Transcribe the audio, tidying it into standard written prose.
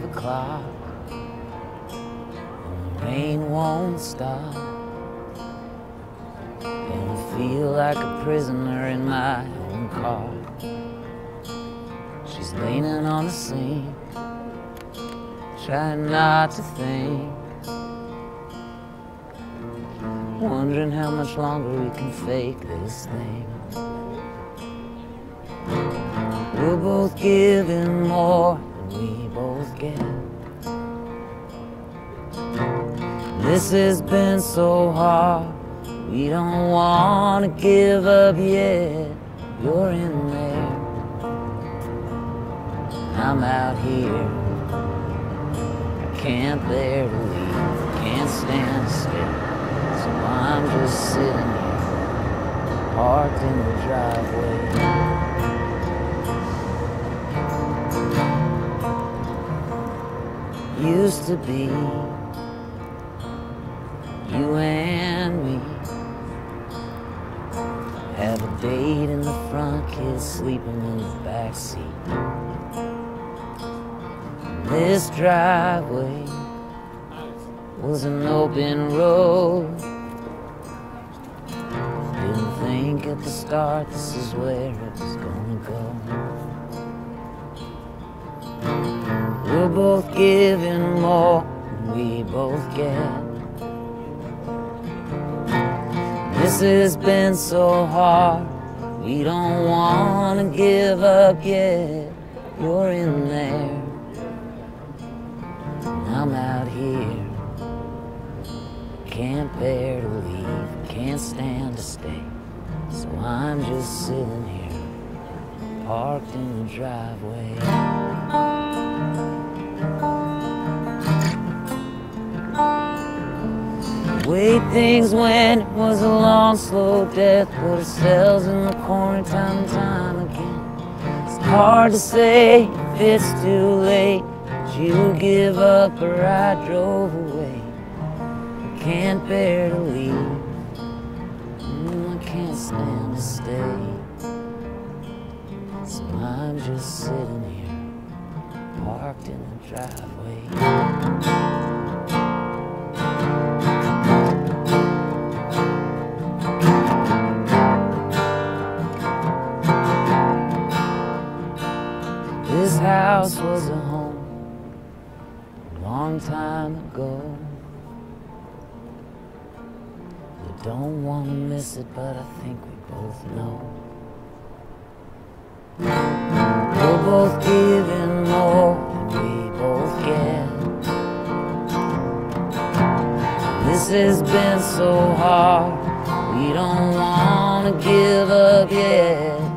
clock, and the rain won't stop, and I feel like a prisoner in my own car. She's leaning on the sink, trying not to think, wondering how much longer we can fake this thing. We're both giving more than we both get. This has been so hard, we don't want to give up yet. You're in there, I'm out here. Can't bear to leave, can't stand still, so I'm just sitting here, parked in the driveway. Used to be you and me, have a date in the front, kids sleeping in the back seat. This driveway was an open road. Didn't think at the start this is where it was gonna go. We're both giving more than we both get. This has been so hard, we don't want to give up yet. You're in there, and I'm out here. Can't bear to leave, can't stand to stay, so I'm just sitting here, parked in the driveway. The way things went, it was a long, slow death. Put ourselves in the corner time and time again. It's hard to say if it's too late. Did you give up or I drove away? I can't bear to leave, I can't stand to stay, so I'm just sitting here, parked in the driveway. This house was a home a long time ago. We don't want to miss it, but I think we both know. We're both giving more than we both get. This has been so hard, we don't want to give up yet.